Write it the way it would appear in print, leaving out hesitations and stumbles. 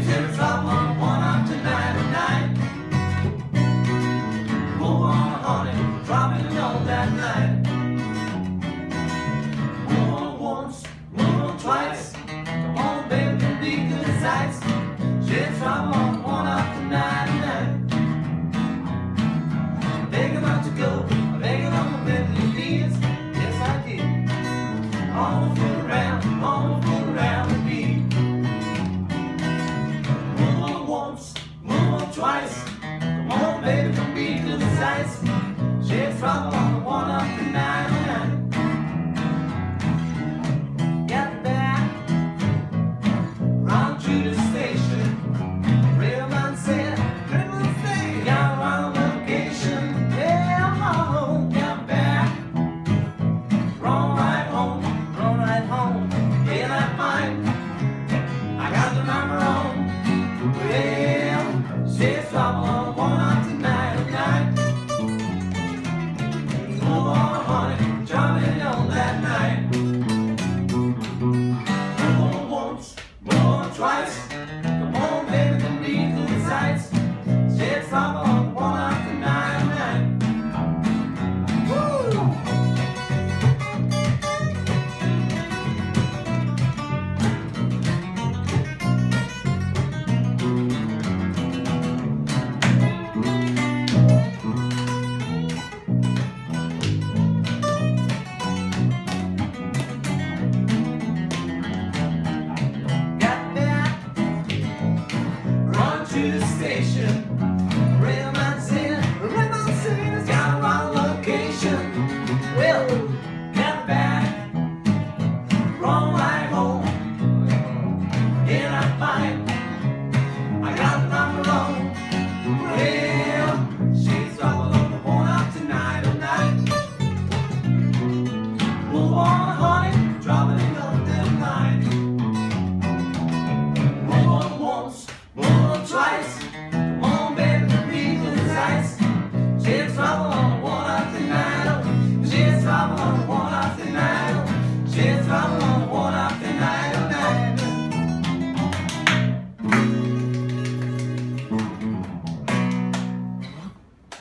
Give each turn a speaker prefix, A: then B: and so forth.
A: There's someone one up tonight tonight. Move on, honey, dropping it on that night. Move on once, move on twice. Come on, baby, can be good sights. There's someone one up tonight tonight. Begging not to go, begging on my baby knees. Yes, I did. On the foot around the beat. Move on once, move on twice. Come on, baby, don't be good sights. She's trouble on the one up tonight tonight. Get back, round to the station. Real man said, you got around location. Yeah, I'm home, get back. Run right home, yeah, that's fine. I got the number on. Well, she's trouble on the one up tonight tonight. Move on, honey, jumping on that night. Move on once, move on twice. Come on, baby, don't be good sights. She's trouble on the one up tonight tonight. Woo! Got back, run to the station. Real man said, it's got a wrong location. Well, get back, run right home. Yeah, I'm fine. I got the number on. Well, she's trouble on the one up tonight tonight. Move on, honey, dropping it on that night. Move on once, move on twice.